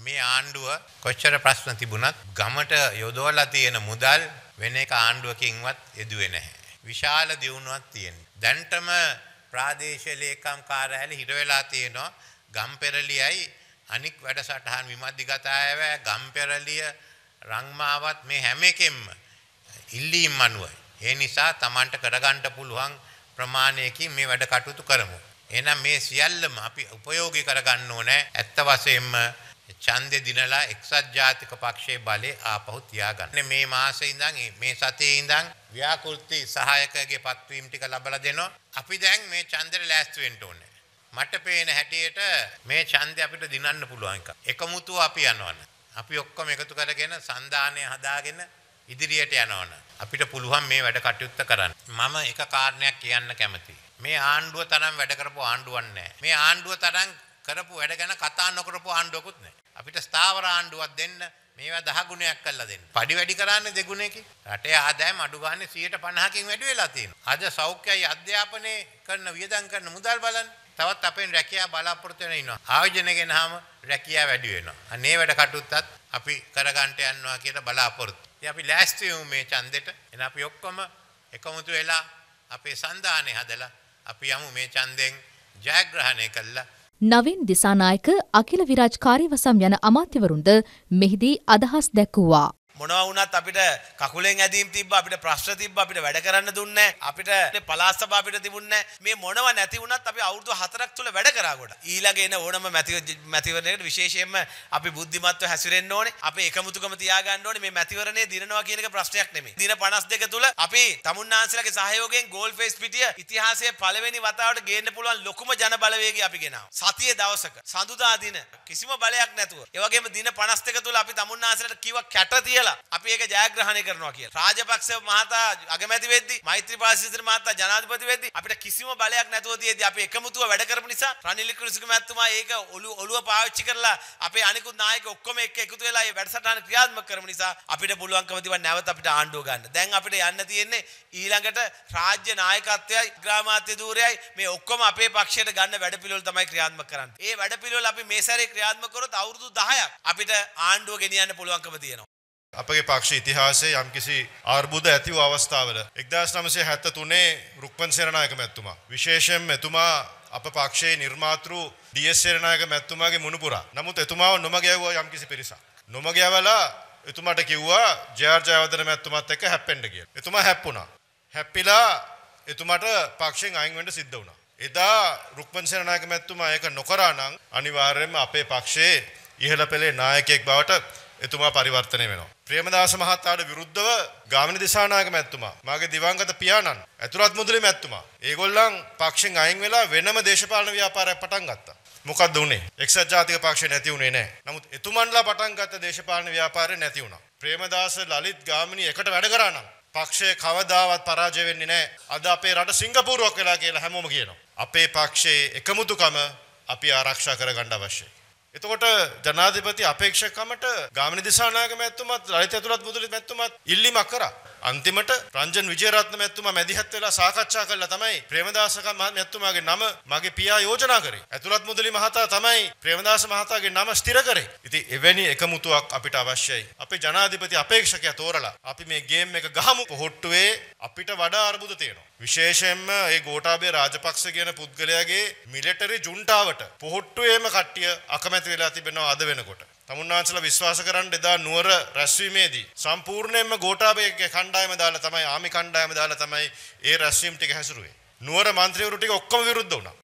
මේ ආණ්ඩුව කොච්චර ප්‍රශ්න තිබුණත් ගමට යොදවලා තියෙන මුදල් වෙන එක ආණ්ඩුවකින්වත් යෙදුවේ නැහැ. විශාල දියුණුවක් තියෙනවා. දැන්ටම ප්‍රාදේශීය ලේකම් කාර්යාලය හිර වෙලා තියෙනවා ගම්පෙරළියයි අනික් වැඩසටහන් විමධ්‍යගත අයව ගම්පෙරළිය රංමාවත් මේ හැම එකෙම ඉල්ලීම් අනුවයි. ඒ නිසා Tamanට කරගන්න පුළුවන් ප්‍රමාණයකින් මේ වැඩ කටයුතු කරමු. එහෙනම් මේ සියල්ලම අපි උපයෝගී කරගන්න ඕනේ. ඇත්ත වශයෙන්ම ඡන්දේ දිනලා එක්සත් ජාතික පක්ෂයේ බලය ආපහු තියාගන්න. මේ මාසේ ඉඳන් මේ සතියේ ඉඳන් ව්‍යාකෘති සහායකගේ පත්වීම් ටික ලබලා දෙනවා. අපි දැන් මේ ඡන්දෙට ලෑස්ති වෙන්න ඕනේ. මට පේන හැටියට මේ ඡන්දේ අපිට දිනන්න පුළුවන් එක. එකමුතුව අපි යනවනේ. අපි ඔක්කොම එකතු කරගෙන සන්දානය හදාගෙන ඉදිරියට යනවනේ. අපිට පුළුවන් මේ වැඩ කටයුත්ත කරන්න. මම එක කාරණයක් කියන්න කැමතියි. මේ ආණ්ඩුව තරම් වැඩ කරපු ආණ්ඩුවක් නැහැ. මේ ආණ්ඩුව තරම් කරපු වැඩ ගැන කතා නොකරපු ආණ්ඩුවකුත් නැහැ. අපිට ස්ථාවර ආණ්ඩුවක් දෙන්න මේවා 10 ගුණයක් කරලා දෙන්න. පඩි වැඩි කරන්නේ 2 ගුණයකින්. රටේ ආදායම අඩු ගන්න 150කින් වැඩි වෙලා තියෙනවා. අද සෞඛ්‍යයි අධ්‍යාපනයේ කරන වියදම් කරන මුදල් බලන්න. තවත් අපෙන් රැකියාව බලාපොරොත්තු වෙන ඉන්නවා. ආයෝජනය ගෙනහම රැකියාව වැඩි වෙනවා. අනේ වැඩ කටයුත්තත් අපි කරගන්න යනවා කියලා බලාපොරොත්තු. ඉතින් අපි ලෑස්ති වෙමු මේ ඡන්දෙට. එන අපි ඔක්කොම එකමුතු වෙලා අපේ සන්දානය හදලා අපි යමු මේ ඡන්දෙන් ජයග්‍රහණය කළා. නවීන් දිසානායක අකිල විරාජ් කාර්යවසම් යන අමාත්‍යවරුන්ද මෙහිදී අදහස් දැක්වුවා. මොනවා වුණත් අපිට කකුලෙන් ඇදීම් තිබ්බා, අපිට ප්‍රශ්න තිබ්බා, අපිට වැඩ කරන්න දුන්නේ නැහැ, අපිට පළාත් සභාව අපිට තිබුණේ නැහැ. මේ මොනවා නැති වුණත් අපි අවුරුදු 4ක් තුල වැඩ කරා කොට. ඊළඟ එන ඕනම මැතිවරණයකට විශේෂයෙන්ම අපි බුද්ධිමත්ව හැසිරෙන්න ඕනේ. අපි එකමුතුකම තියාගන්න ඕනේ. මේ මැතිවරණය දිනනවා කියන එක ප්‍රශ්නයක් නෙමෙයි. දින 52 තුල අපි තමුන්නාන්සලගේ සහයෝගයෙන් ගෝල් ෆේස් පිටිය ඉතිහාසයේ පළවෙනි වතාවට ගේන්න පුළුවන් ලොකුම ජන බලවේගය අපි ගෙනාවා. සතියේ දවසක සඳුදා දින කිසිම බලයක් නැතුව. ඒ වගේම දින 52 තුල අපි තමුන්නාන්සලට කිව්වා කැට තියලා අපි ඒක ජයග්‍රහණය කරනවා කියලා. රාජපක්ෂ මහතා අගමැති වෙද්දි, මෛත්‍රීපාල සිරිසේන මහතා ජනාධිපති වෙද්දි අපිට කිසිම බලයක් නැතුව තියෙද්දි අපි එකමුතුව වැඩ කරපු නිසා රනිල් වික්‍රමසිංහ මහත්මයා ඒක ඔළුව පාවිච්චි කරලා අපේ අනිකුත් නායක ඔක්කොම එක්ක එකතු වෙලා මේ වැඩසටහන ක්‍රියාත්මක කරපු නිසා අපිට පුළුවන්කම තිබුණා නැවත අපිට ආණ්ඩුව ගන්න. දැන් අපිට යන්න තියෙන්නේ ඊළඟට රාජ්‍ය නායකත්වයයි ග්‍රාමාත්‍ය ධූරයයි මේ ඔක්කොම අපේ පක්ෂයට ගන්න වැඩපිළිවෙල තමයි ක්‍රියාත්මක කරන්නේ. ඒ වැඩපිළිවෙල අපි මේ සැරේ ක්‍රියාත්මක කරොත් අවුරුදු 10ක් අපිට ආණ්ඩුව ගෙනියන්න පුළුවන්කම තියෙනවා. අපගේ පක්ෂ ඉතිහාසයේ යම්කිසි ආර්බුද ඇති වූ අවස්ථාවල 1973 රුක්මන් සේනානායක මැතිතුමා විශේෂයෙන්ම එතුමා අප පක්ෂයේ නිර්මාතෘ ඩී.එස්. සේනානායක මැතිතුමාගේ මුණුපුරා. නමුත් එතුමාව නොමග යවුවා යම්කිසි පිරිසක්. නොමග යවලා එතුමාට කිව්වා ජේ.ආර්. ජයවර්ධන මැතිතුමාත් එක්ක හැප්පෙන්න කියලා. එතුමා හැප්පුණා. හැප්පිලා එතුමාට පක්ෂයෙන් අයින් වෙන්න සිද්ධ වුණා. එදා රුක්මන් සේනානායක මැතිතුමා ඒක නොකරා නම් අනිවාර්යයෙන්ම අපේ පක්ෂයේ ඉහළ පෙළේ නායකයෙක් බවට එතුමා පරිවර්තනය වෙනවා. ප්‍රේමදාස මහතාට විරුද්ධව ගාමිණී දිසානායක මැතිතුමා, මාගේ දිවංගත පියාණන්, ඇතුළත් මුදලි මැතිතුමා, ඒගොල්ලන් පක්ෂෙන් අයින් වෙලා වෙනම දේශපාලන ව්‍යාපාරයක් පටන් ගත්තා. මොකක්ද උනේ? එක්සත් ජාතික පක්ෂය නැති උනේ නැහැ. නමුත් එතුමන්ලා පටන් ගත්ත දේශපාලන ව්‍යාපාරය නැති වුණා. ප්‍රේමදාස ලලිත් ගාමිණී එකට වැඩ කරා නම් පක්ෂය කවදාවත් පරාජය වෙන්නේ නැහැ. අද අපේ රට සිංගප්පූරුවක් වෙලා කියලා හැමෝම කියනවා. අපේ පක්ෂයේ එකමුතුකම අපි ආරක්ෂා කරගන්න අවශ්‍යයි. එතකොට ජනාධිපති අපේක්ෂකකමට ගාමිණී දිසානායක මැතිතුමාත් ලලිත ඇතුළත් මුදලි මැතිතුමාත් ඉල්ලීමක් කරා. අන්තිමට රංජන් විජේරත්න මැතිතුමා මැදිහත් වෙලා සාකච්ඡා කළා තමයි ප්‍රේමදාස මැතිතුමාගේ නම මගේ පියා යෝජනා කරේ. ඇතුළත් මුදලි මහතා තමයි ප්‍රේමදාස මහතාගේ නම ස්ථිර කරේ. ඉතින් එවැනි එකමුතුවක් අපිට අවශ්‍යයි. අපේ ජනාධිපති අපේක්ෂකයා තෝරලා අපි මේ ගේම් එක ගහමු. පොහොට්ටුවේ අපිට වඩා අර්බුද තියෙනවා. විශේෂයෙන්ම ඒ ගෝඨාභය රාජපක්ෂ කියන පුද්ගලයාගේ මිලිටරි ජුන්ටාවට පොහොට්ටුවේම කට්ටිය අකමැති වෙලා තිබෙනවා අද වෙනකොට. තමුන්නාන්සලා විශ්වාස කරන්න එදා නුවර රැස්වීමේදී සම්පූර්ණයෙන්ම ගෝඨාභයගේ කණ්ඩායම දාලා තමයි ආමි කණ්ඩායම දාලා තමයි ඒ රැස්වීම ටික හැසිරුවේ. නුවර മന്ത്രിවරු ටික ඔක්කොම විරුද්ධ වුණා.